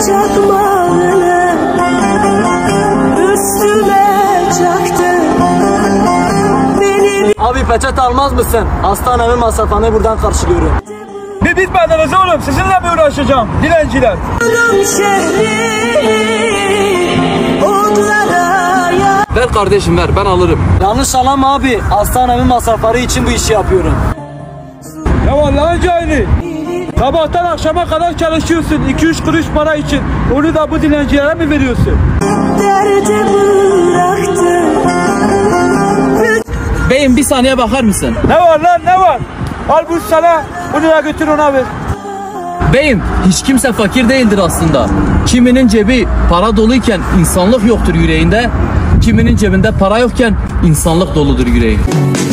çakmağını üstüme çaktı. Abi peçete almaz mısın? Hastanemin masrafını buradan karşılıyorum. Bir bitmediniz oğlum, sizinle mi uğraşacağım dilenciler? Ver kardeşim ver, ben alırım. Yanlış anlama abi. Hastanemin masrafları için bu işi yapıyorum. Ya vallahi cahili. Sabahtan akşama kadar çalışıyorsun 2-3 kuruş para için. Onu da bu dilencilere mi veriyorsun? Beyim bir saniye bakar mısın? Ne var lan ne var? Al bu sana, bunu da götür ona ver. Beyim hiç kimse fakir değildir aslında. Kiminin cebi para doluyken insanlık yoktur yüreğinde. Kiminin cebinde para yokken insanlık doludur yüreği.